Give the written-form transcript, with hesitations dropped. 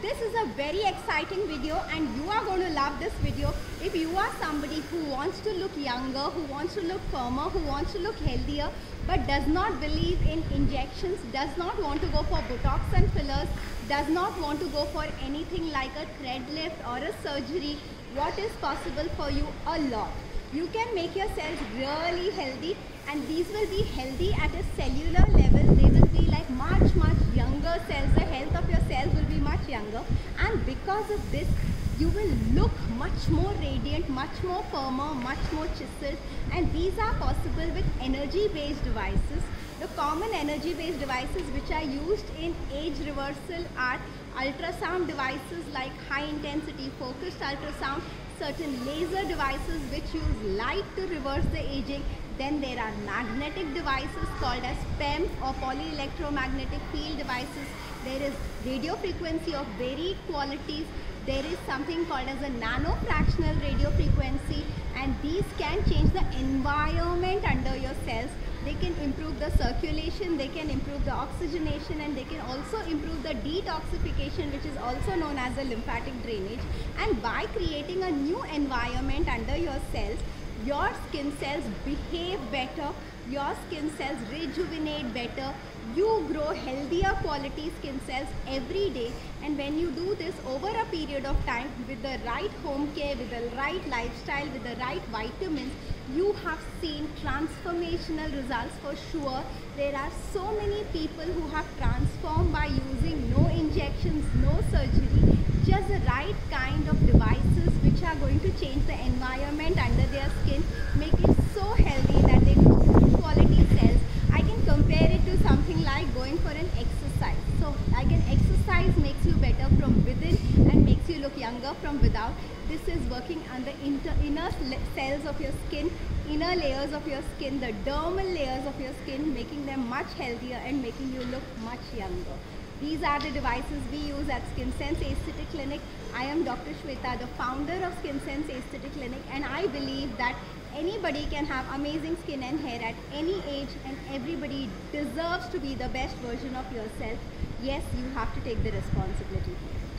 This is a very exciting video and you are going to love this video. If you are somebody who wants to look younger, who wants to look firmer, who wants to look healthier, but does not believe in injections, does not want to go for Botox and fillers, does not want to go for anything like a thread lift or a surgery, what is possible for you? A lot. You can make your cells really healthy, and these will be healthy at a cellular level. They will be like much younger cells. The health of your cells will be much younger, and because of this you will look much more radiant, much more firmer, much more chiseled. And these are possible with energy based devices. The common energy based devices which are used in age reversal are ultrasound devices like high intensity focused ultrasound, certain laser devices which use light to reverse the aging. Then there are magnetic devices called as PEMs or polyelectromagnetic field devices. There is radio frequency of varied qualities. There is something called as a nano fractional radio frequency, and these can change the environment under your cells. They can improve the circulation, they can improve the oxygenation, and they can also improve the detoxification, which is also known as the lymphatic drainage. And by creating a new environment under your cells, your skin cells behave better, your skin cells rejuvenate better, you grow healthier quality skin cells every day. And when you do this over a period of time with the right home care, with the right lifestyle, with the right vitamins, you have seen transformational results for sure. There are so many people who have transformed by using no injections, no surgery, just the right kind of devices which are going to change the environment under their skin, make it so healthy that they grow good quality cells. I can compare it to something like going for an exercise. So like an exercise makes you better from within and makes you look younger from without. This is working on the inner cells of your skin, inner layers of your skin, the dermal layers of your skin, making them much healthier and making you look much younger. These are the devices we use at SkinSense Aesthetic Clinic. I am Dr. Shweta, the founder of SkinSense Aesthetic Clinic, and I believe that anybody can have amazing skin and hair at any age, and everybody deserves to be the best version of yourself. Yes, you have to take the responsibility.